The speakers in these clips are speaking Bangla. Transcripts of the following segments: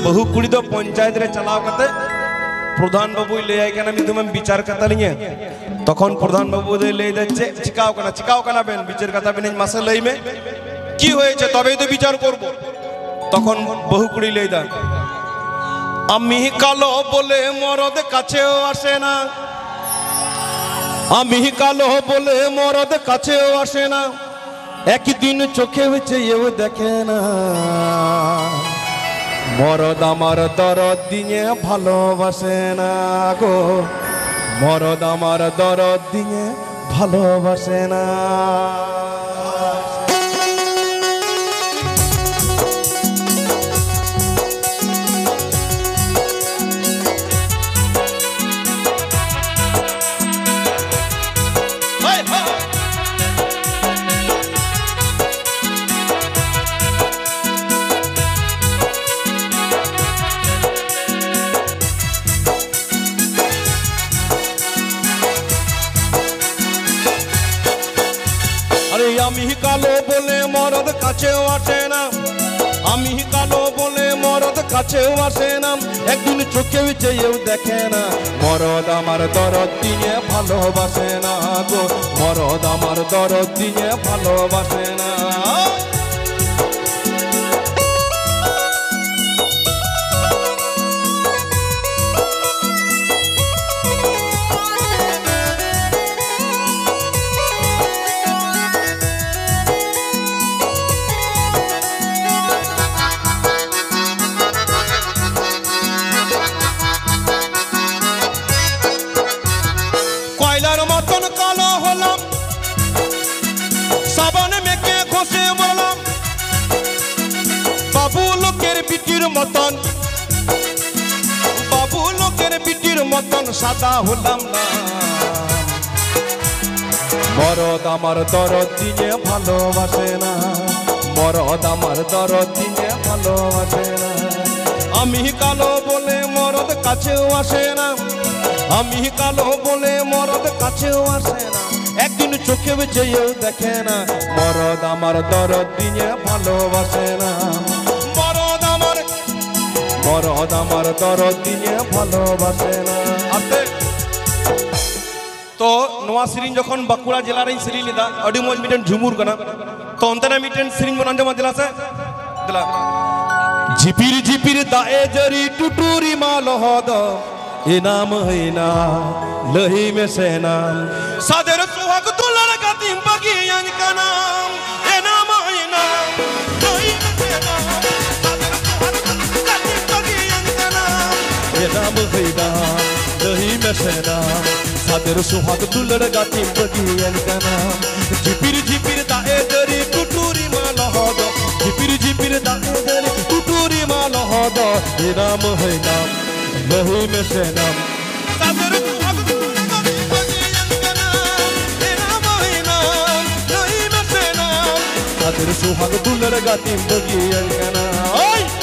बहु कुड़ी दो पंचायत रे चलाव करते प्रधान बाबू ले आए क्या तुम्हें विचार करता नहीं है तखन प्रधान बाबू ले जाच्छे चिकाओ कना बेन विचार करता बिना मासे लई में की হয়েছে তবেই তো বিচার করব তখন বহু কুড়ি লেই দা আমি কালো বলে মরদ কাছেও আসে না আমি কালো বলে মরদ কাছেও আসে না একদিন চোখে চেয়েও দেখে না মরদ আমার দরদ দিয়ে ভালোবাসে না গো মরদ আমার দরদ দিয়ে ভালোবাসে না আমি কালো বলে মরদ কাছেও আসে না আমি কালো বলে মরদ কাছেও আসে না একদিন চোখেও চেয়েও দেখে না মরদ আমার দরদ দিয়ে ভালোবাসে না গো মরদ আমার দরদ দিয়ে ভালোবাসে না মতন বাবু লোকের বিটির মতন সাদা হলাম না মরদ আমার দরদ দিয়ে ভালোবাসে না মরদ আমার দরদ দিয়ে ভালোবাসে না আমি কালো বলে মরদ কাছেও আসে না আমি কালো বলে মরদ কাছেও আসে না একদিন চোখে চেয়েও দেখে না মরদ আমার দরদ দিয়ে ভালোবাসে না মরদ আমার দরদ দিয়ে ভালোবাসে না तो नवा सिरिंज जखन बाकुड़ा जिला रे सिरी लेदा अडी मज मिटन झुमुर कना तो अंतना मिटन सिरिंज मन अंजमा दिला से दिला झिपिर झिपिर दाए जरी टुटुरी माल हद ए नाम हैना लही में सेना सादर सुहाग दुलर गतिम बगी अंज का नाम ए नाम हैना लही में सेना सादर सुहाग गतिम बगी अंज का नाम ए नाम हैना लही में सेना सादर सुहाग दुलर गतिम बगी अंज का नाम झिपिर झिपिर दाए जरी टुटुरी माल हद झिपिर झिपिर दाए जरी टुटुरी माल हद ए नाम हैना लही में सेना सादर सुहाग दुलर गतिम बगी अंज का नाम ए नाम हैना लही में सेना सादर सुहाग दुलर गतिम बगी अंज का नाम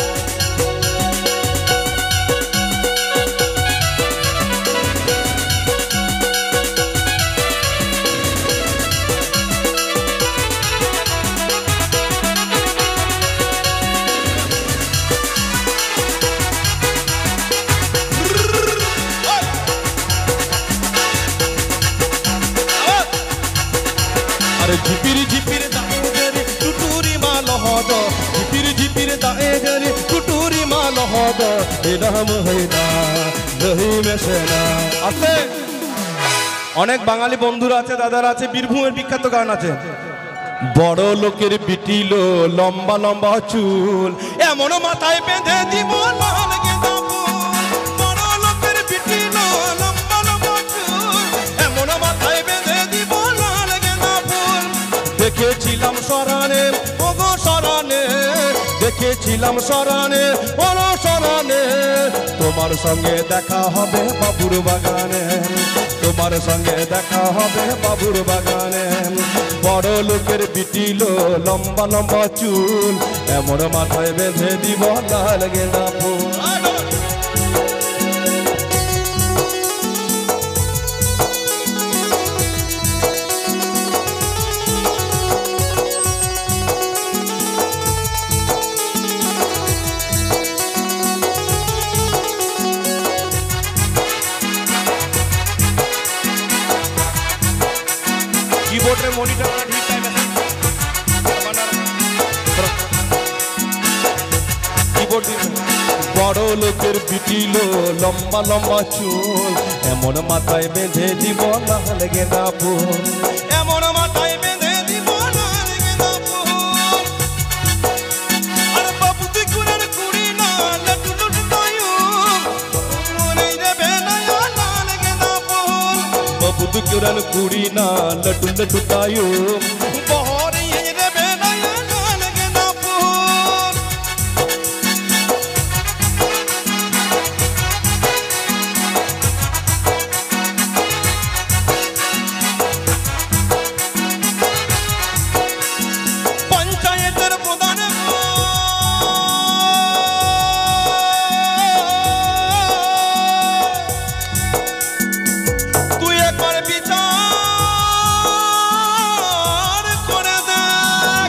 झिपिर झिपिर दाए जरी टुटुरी माल हद झिपिर झिपिर दाए जरी टुटुरी माल हद ए नाम हैना लही में सेना আছে অনেক বাঙালি বন্ধুরা আছে দাদারা আছে বীরভূমের বিখ্যাত গান আছে বড় লোকের বিটিলো লম্বা লম্বা চুল এমন মাথায় বেঁধে দিব লাল গেঁদা ফুল বড় লোকের বিটিলো লম্বা লম্বা চুল এমন মাথায় বেঁধে দিব লাল গেঁদা ফুল দেখেছিলাম শরণে ওগো শরণে দেখেছিলাম শরণে ওগো শরণে তোমার সঙ্গে দেখা হবে বাবুর বাগানে তোমার সঙ্গে দেখা হবে বাবুর বাগানে বড় লোকের বিটিলো লম্বা লম্বা চুল এমন মাথায় বেঁধে দিব লাল গেঁদা ফুল বডি বড় লোকের পিটিল লম্বা লম্বা চুল এমন মাথায় বেঁধে দিব লাল গেঁদা ফুল এমন মাথায় বেঁধে দিব লাল গেঁদা ফুল আর বাবু তুই কুড়ের কুড়ি না লটু লটু তায়ু মনে রে বেনায় লাল গেঁদা ফুল বাবু তুই কুড়ের কুড়ি না লটু লটু তায়ু বহরে রে বেনায় লাল গেঁদা ফুল পঞ্চায়েতের প্রধান তুই একবার বিচার করে দেখ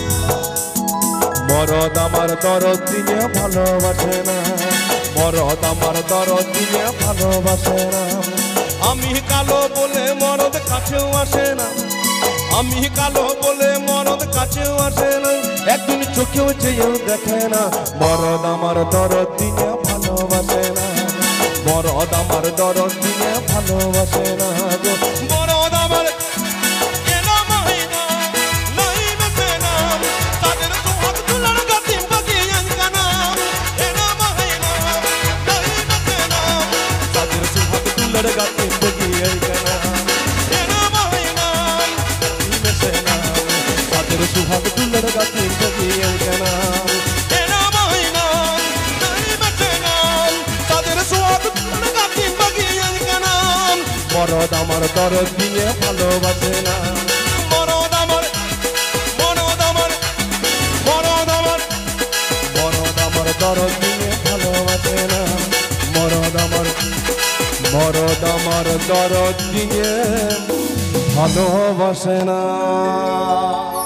মরদ আমার দরদ দিয়ে ভালোবাসে না মরদ আমার দরদ দিয়ে ভালোবাসে না আমি কালো বলে মরদ কাছেও আসে না আমি কালো বলে মরদ কাছেও আসে না একদিন চোখেও চেয়েও দেখে না মরদ আমার দরদ দিয়ে ভালোবাসে না মরদ আমার দরদ দিয়ে ভালোবাসে না গো মরদ আমার এনা মাহিনা নাই বেঁচে না তাদের সোহাগ দুলার গাতিম বাগিয়ান কানাম এনা মাহিনা নাই বেঁচে না তাদের সোহাগ দুলার গাতিম বাগিয়ান কানাম এনা মাহিনা নাই বেঁচে না তাদের সোহাগ দুলার গাতিম বাগিয়ান কানাম এনা মাহিনা নাই বেঁচে না তাদের সোহাগ দুলার গাতিম বাগিয়ান কানাম মরদ আমার দরদ দিয়ে ভালোবাসে না মরদ আমার মরদ আমার মরদ আমার মরদ আমার দরদ দিয়ে ভালোবাসে না মরদ আমার দরদ দিয়ে ভালোবাসে না।